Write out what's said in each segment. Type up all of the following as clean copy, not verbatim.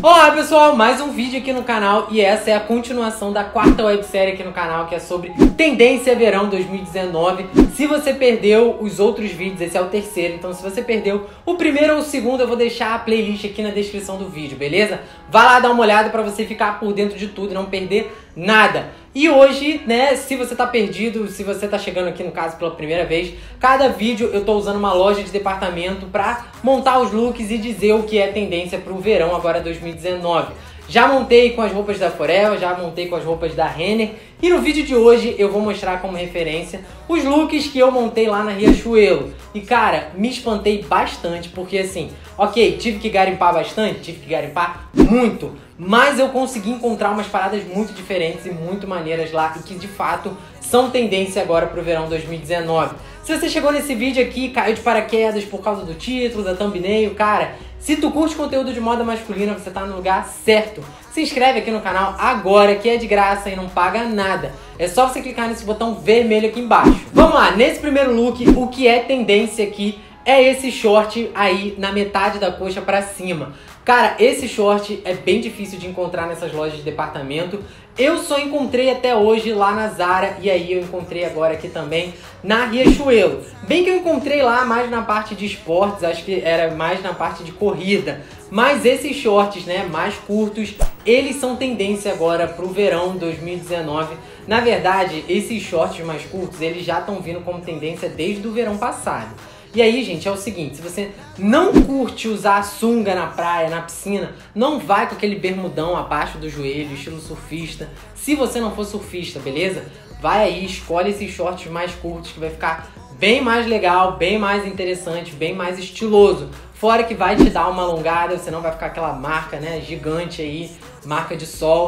Olá pessoal, mais um vídeo aqui no canal e essa é a continuação da quarta websérie aqui no canal, que é sobre Tendência Verão 2019. Se você perdeu os outros vídeos, esse é o terceiro, então se você perdeu o primeiro ou o segundo, eu vou deixar a playlist aqui na descrição do vídeo, beleza? Vai lá dar uma olhada pra você ficar por dentro de tudo e não perder nada. E hoje, né, se você tá perdido, se você tá chegando aqui no caso pela primeira vez, cada vídeo eu tô usando uma loja de departamento pra montar os looks e dizer o que é tendência pro verão agora 2019. Já montei com as roupas da Forel, já montei com as roupas da Renner e no vídeo de hoje eu vou mostrar como referência os looks que eu montei lá na Riachuelo. E cara, me espantei bastante porque assim, ok, tive que garimpar bastante, tive que garimpar muito, mas eu consegui encontrar umas paradas muito diferentes e muito maneiras lá e que de fato são tendência agora pro verão 2019. Se você chegou nesse vídeo aqui, caiu de paraquedas por causa do título, da thumbnail, cara, se tu curte conteúdo de moda masculina, você tá no lugar certo. Se inscreve aqui no canal agora, que é de graça e não paga nada. É só você clicar nesse botão vermelho aqui embaixo. Vamos lá, nesse primeiro look, o que é tendência aqui é esse short aí na metade da coxa pra cima. Cara, esse short é bem difícil de encontrar nessas lojas de departamento. Eu só encontrei até hoje lá na Zara e aí eu encontrei agora aqui também na Riachuelo. Bem que eu encontrei lá mais na parte de esportes, acho que era mais na parte de corrida. Mas esses shorts, né, mais curtos, eles são tendência agora pro verão 2019. Na verdade, esses shorts mais curtos, eles já estão vindo como tendência desde o verão passado. E aí, gente, é o seguinte, se você não curte usar sunga na praia, na piscina, não vai com aquele bermudão abaixo do joelho, estilo surfista, se você não for surfista, beleza? Vai aí, escolhe esses shorts mais curtos que vai ficar bem mais legal, bem mais interessante, bem mais estiloso. Fora que vai te dar uma alongada, você não vai ficar aquela marca, né, gigante aí, marca de sol,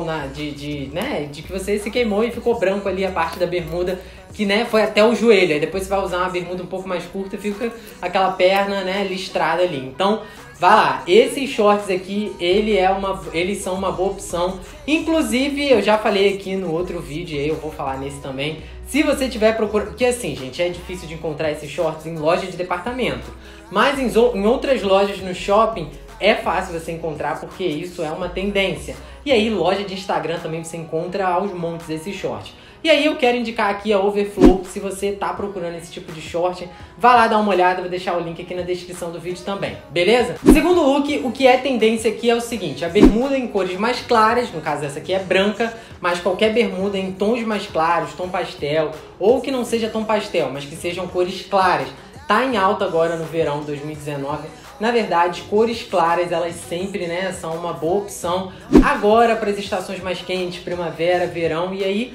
de que você se queimou e ficou branco ali a parte da bermuda, que, né, foi até o joelho. Aí depois você vai usar uma bermuda um pouco mais curta e fica aquela perna, né, listrada ali. Então, vai lá. Esses shorts aqui, eles são uma boa opção. Inclusive, eu já falei aqui no outro vídeo, aí eu vou falar nesse também. Se você tiver procurando... Porque assim, gente, é difícil de encontrar esses shorts em loja de departamento. Mas em outras lojas no shopping é fácil você encontrar porque isso é uma tendência. E aí, loja de Instagram também você encontra aos montes esses shorts. E aí eu quero indicar aqui a Overflow, se você tá procurando esse tipo de short, vai lá dar uma olhada, vou deixar o link aqui na descrição do vídeo também, beleza? Segundo look, o que é tendência aqui é o seguinte, a bermuda em cores mais claras, no caso essa aqui é branca, mas qualquer bermuda em tons mais claros, tom pastel, ou que não seja tom pastel, mas que sejam cores claras, tá em alta agora no verão 2019. Na verdade, cores claras, elas sempre, né, são uma boa opção agora para as estações mais quentes, primavera, verão, e aí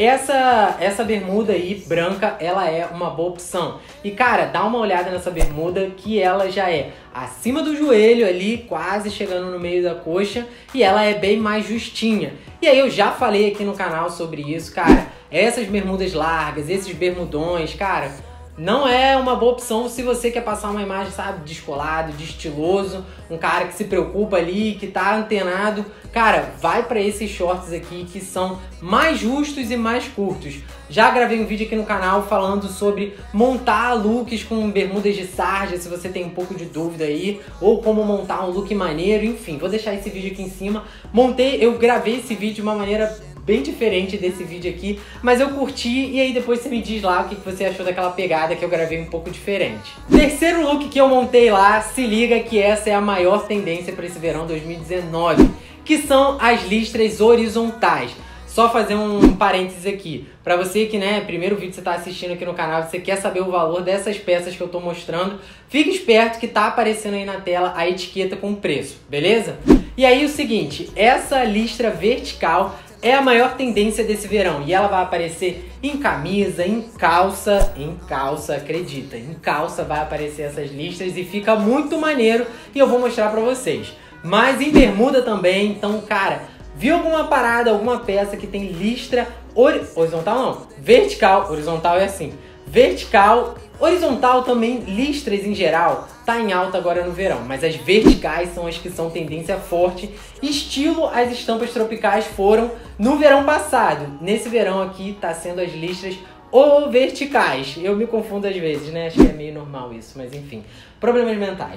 essa bermuda aí, branca, ela é uma boa opção. E cara, dá uma olhada nessa bermuda que ela já é acima do joelho ali, quase chegando no meio da coxa, e ela é bem mais justinha. E aí eu já falei aqui no canal sobre isso, cara, essas bermudas largas, esses bermudões, cara, não é uma boa opção se você quer passar uma imagem, sabe, descolado, de estiloso, um cara que se preocupa ali, que tá antenado. Cara, vai pra esses shorts aqui que são mais justos e mais curtos. Já gravei um vídeo aqui no canal falando sobre montar looks com bermudas de sarja, se você tem um pouco de dúvida aí, ou como montar um look maneiro, enfim, vou deixar esse vídeo aqui em cima. Eu gravei esse vídeo de uma maneira bem diferente desse vídeo aqui, mas eu curti e aí depois você me diz lá o que você achou daquela pegada que eu gravei um pouco diferente. Terceiro look que eu montei lá, se liga que essa é a maior tendência para esse verão 2019, que são as listras horizontais. Só fazer um parênteses aqui, pra você que, né, primeiro vídeo que você tá assistindo aqui no canal, você quer saber o valor dessas peças que eu tô mostrando, fique esperto que tá aparecendo aí na tela a etiqueta com o preço, beleza? E aí o seguinte, essa listra vertical é a maior tendência desse verão e ela vai aparecer em camisa, em calça, acredita, em calça vai aparecer essas listras e fica muito maneiro e eu vou mostrar pra vocês. Mas em bermuda também, então, cara, viu alguma parada, alguma peça que tem listra horizontal não, vertical, horizontal é assim, vertical, horizontal também, listras em geral, tá em alta agora no verão, mas as verticais são as que são tendência forte, estilo as estampas tropicais foram no verão passado. Nesse verão aqui tá sendo as listras ou verticais, eu me confundo às vezes, né, acho que é meio normal isso, mas enfim, problemas mentais.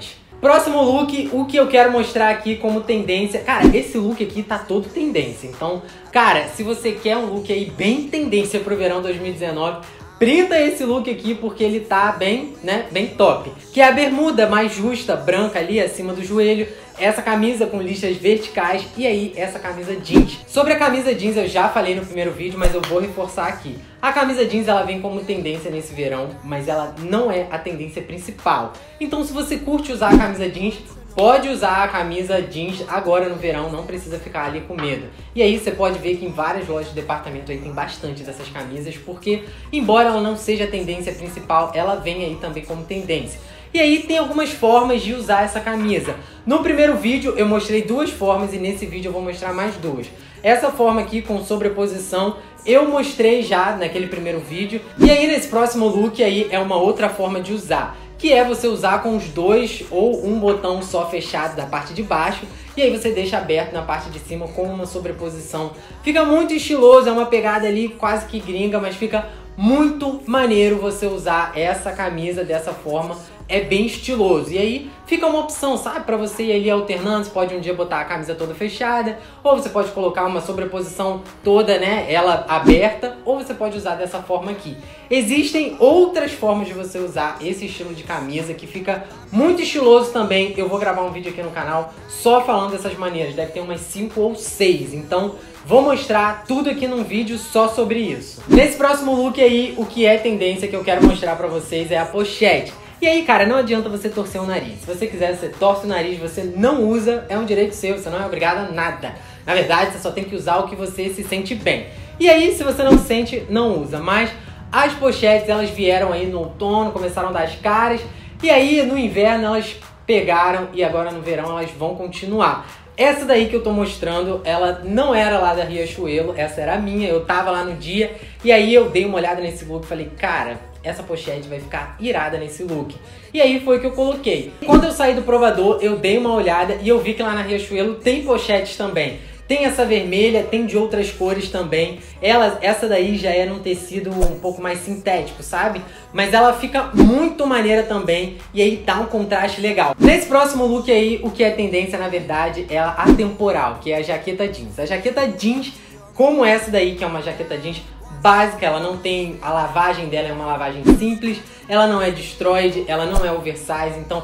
Próximo look, o que eu quero mostrar aqui como tendência. Cara, esse look aqui tá todo tendência. Então, cara, se você quer um look aí bem tendência pro verão 2019, printa esse look aqui porque ele tá bem, né, bem top. Que é a bermuda mais justa, branca ali acima do joelho. Essa camisa com listras verticais e aí essa camisa jeans. Sobre a camisa jeans eu já falei no primeiro vídeo, mas eu vou reforçar aqui. A camisa jeans ela vem como tendência nesse verão, mas ela não é a tendência principal. Então se você curte usar a camisa jeans, pode usar a camisa jeans agora no verão, não precisa ficar ali com medo. E aí você pode ver que em várias lojas de departamento aí tem bastante dessas camisas, porque embora ela não seja a tendência principal, ela vem aí também como tendência. E aí tem algumas formas de usar essa camisa. No primeiro vídeo eu mostrei duas formas e nesse vídeo eu vou mostrar mais duas. Essa forma aqui com sobreposição eu mostrei já naquele primeiro vídeo. E aí nesse próximo look aí é uma outra forma de usar, que é você usar com os dois ou um botão só fechado da parte de baixo e aí você deixa aberto na parte de cima com uma sobreposição. Fica muito estiloso, é uma pegada ali quase que gringa, mas fica muito maneiro você usar essa camisa dessa forma. É bem estiloso. E aí fica uma opção, sabe? Pra você ir ali alternando. Você pode um dia botar a camisa toda fechada, ou você pode colocar uma sobreposição toda, né? Ela aberta, ou você pode usar dessa forma aqui. Existem outras formas de você usar esse estilo de camisa que fica muito estiloso também. Eu vou gravar um vídeo aqui no canal só falando dessas maneiras. Deve ter umas 5 ou 6. Então vou mostrar tudo aqui num vídeo só sobre isso. Nesse próximo look aí, o que é tendência que eu quero mostrar pra vocês é a pochete. E aí, cara, não adianta você torcer o nariz. Se você quiser, você torce o nariz, você não usa, é um direito seu, você não é obrigado a nada. Na verdade, você só tem que usar o que você se sente bem. E aí, se você não se sente, não usa. Mas as pochetes, elas vieram aí no outono, começaram a dar as caras. E aí, no inverno, elas pegaram e agora no verão elas vão continuar. Essa daí que eu tô mostrando, ela não era lá da Riachuelo, essa era a minha, eu tava lá no dia. E aí eu dei uma olhada nesse look e falei, cara, essa pochete vai ficar irada nesse look. E aí foi que eu coloquei. Quando eu saí do provador, eu dei uma olhada e eu vi que lá na Riachuelo tem pochetes também. Tem essa vermelha, tem de outras cores também. Essa daí já é num tecido um pouco mais sintético, sabe? Mas ela fica muito maneira também e aí dá um contraste legal. Nesse próximo look aí, o que é tendência, na verdade, é a atemporal, que é a jaqueta jeans. A jaqueta jeans, como essa daí, que é uma jaqueta jeans básica, ela não tem, a lavagem dela é uma lavagem simples, ela não é destroyed, ela não é oversize, então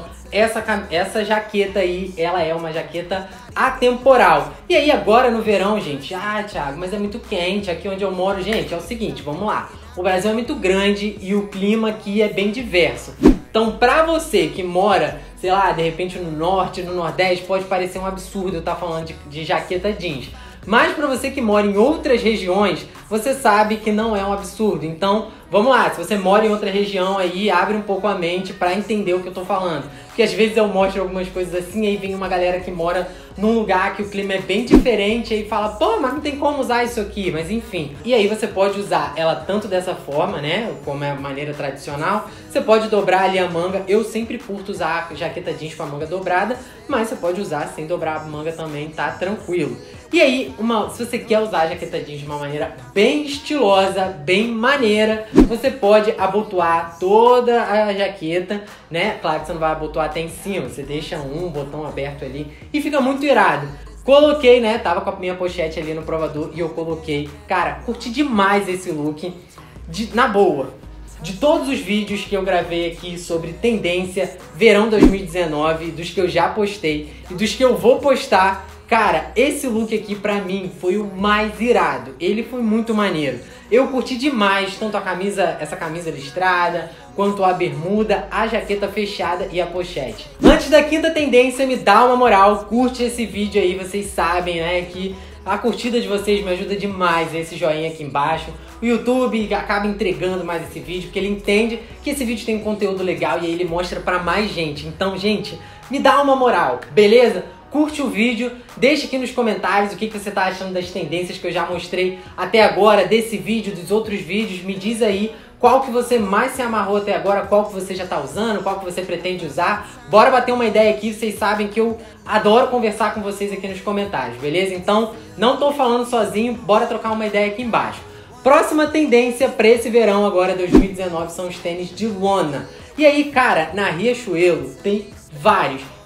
essa jaqueta aí, ela é uma jaqueta atemporal. E aí agora no verão, gente, Thiago, mas é muito quente aqui onde eu moro. Gente, é o seguinte, vamos lá, o Brasil é muito grande e o clima aqui é bem diverso. Então pra você que mora, sei lá, de repente no norte, no nordeste, pode parecer um absurdo eu estar falando de jaqueta jeans. Mas para você que mora em outras regiões, você sabe que não é um absurdo. Então, vamos lá, se você mora em outra região aí, abre um pouco a mente para entender o que eu tô falando. Porque às vezes eu mostro algumas coisas assim, aí vem uma galera que mora num lugar que o clima é bem diferente, aí fala, pô, mas não tem como usar isso aqui, mas enfim. E aí você pode usar ela tanto dessa forma, né, como é a maneira tradicional, você pode dobrar ali a manga. Eu sempre curto usar a jaqueta jeans com a manga dobrada, mas você pode usar sem dobrar a manga também, tá tranquilo. E aí, se você quer usar a jaqueta jeans de uma maneira bem estilosa, bem maneira, você pode abotoar toda a jaqueta, né? Claro que você não vai abotoar até em cima, você deixa um botão aberto ali e fica muito irado. Coloquei, né? Tava com a minha pochete ali no provador e eu coloquei. Cara, curti demais esse look, na boa. De todos os vídeos que eu gravei aqui sobre tendência verão 2019, dos que eu já postei e dos que eu vou postar, cara, esse look aqui pra mim foi o mais irado. Ele foi muito maneiro. Eu curti demais tanto a camisa, essa camisa listrada, quanto a bermuda, a jaqueta fechada e a pochete. Antes da quinta tendência, me dá uma moral, curte esse vídeo aí, vocês sabem, né, que a curtida de vocês me ajuda demais, esse joinha aqui embaixo. O YouTube acaba entregando mais esse vídeo, porque ele entende que esse vídeo tem um conteúdo legal e aí ele mostra pra mais gente. Então, gente, me dá uma moral, beleza? Curte o vídeo, deixa aqui nos comentários o que você tá achando das tendências que eu já mostrei até agora, desse vídeo, dos outros vídeos. Me diz aí qual que você mais se amarrou até agora, qual que você já tá usando, qual que você pretende usar. Bora bater uma ideia aqui, vocês sabem que eu adoro conversar com vocês aqui nos comentários, beleza? Então, não tô falando sozinho, bora trocar uma ideia aqui embaixo. Próxima tendência para esse verão agora, 2019, são os tênis de lona. E aí, cara, na Riachuelo tem vários.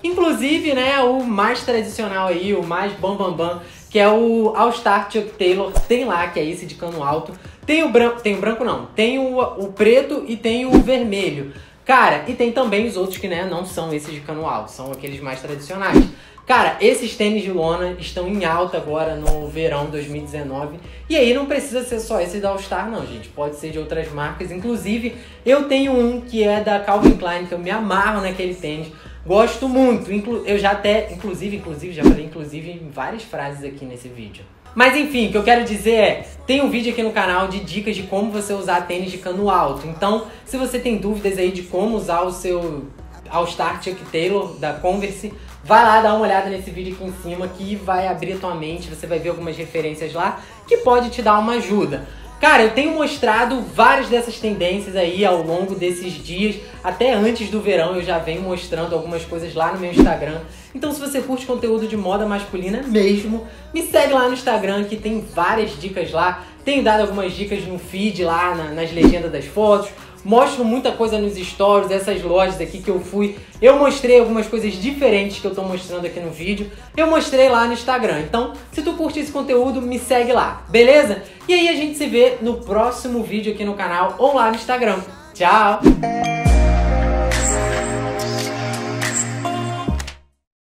Inclusive, né, o mais tradicional aí, o mais bam, que é o All Star Chuck Taylor, tem lá, que é esse de cano alto. Tem o branco não, tem o preto e tem o vermelho. Cara, e tem também os outros que, né, não são esses de cano alto, são aqueles mais tradicionais. Cara, esses tênis de lona estão em alta agora no verão 2019. E aí não precisa ser só esse da All Star não, gente. Pode ser de outras marcas. Inclusive, eu tenho um que é da Calvin Klein, que eu me amarro naquele tênis. Gosto muito. Eu já até, inclusive, já falei inclusive em várias frases aqui nesse vídeo. Mas enfim, o que eu quero dizer é, tem um vídeo aqui no canal de dicas de como você usar tênis de cano alto. Então, se você tem dúvidas aí de como usar o seu All Star Chuck Taylor da Converse, vai lá dar uma olhada nesse vídeo aqui em cima que vai abrir a tua mente, você vai ver algumas referências lá que pode te dar uma ajuda. Cara, eu tenho mostrado várias dessas tendências aí ao longo desses dias, até antes do verão eu já venho mostrando algumas coisas lá no meu Instagram. Então se você curte conteúdo de moda masculina mesmo, me segue lá no Instagram que tem várias dicas lá. Tenho dado algumas dicas no feed lá, nas legendas das fotos. Mostro muita coisa nos stories, essas lojas aqui que eu fui. Eu mostrei algumas coisas diferentes que eu tô mostrando aqui no vídeo. Eu mostrei lá no Instagram. Então, se tu curte esse conteúdo, me segue lá, beleza? E aí a gente se vê no próximo vídeo aqui no canal ou lá no Instagram. Tchau!